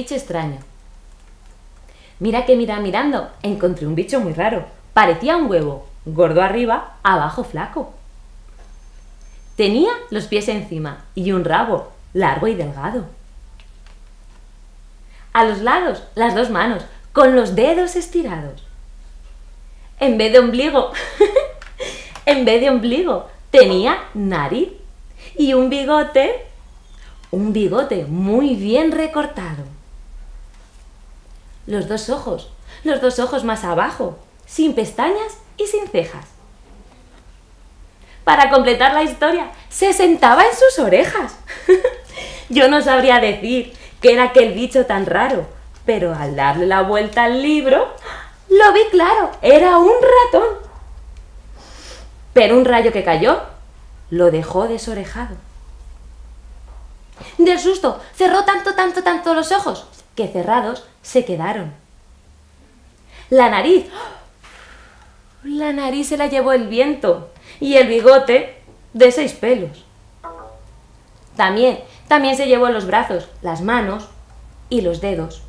bicho extraño. Mira que mirando, encontré un bicho muy raro. Parecía un huevo, gordo arriba, abajo flaco. Tenía los pies encima y un rabo largo y delgado. A los lados, las dos manos, con los dedos estirados. En vez de ombligo, tenía nariz y un bigote muy bien recortado. Los dos ojos más abajo, sin pestañas y sin cejas. Para completar la historia, se sentaba en sus orejas. Yo no sabría decir qué era aquel bicho tan raro, pero al darle la vuelta al libro, lo vi claro, era un ratón. Pero un rayo que cayó lo dejó desorejado. Del susto, cerró tanto los ojos, que cerrados se quedaron. La nariz se la llevó el viento y el bigote de 6 pelos. También se llevó los brazos, las manos y los dedos.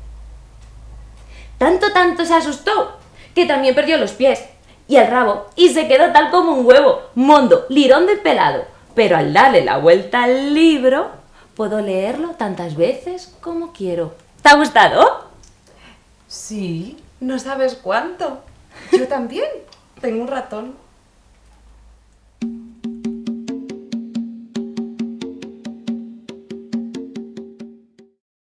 Tanto se asustó que también perdió los pies y el rabo y se quedó tal como un huevo, mondo, lirón de pelado. Pero al darle la vuelta al libro, puedo leerlo tantas veces como quiero. ¿Te ha gustado? Sí, no sabes cuánto. Yo también tengo un ratón.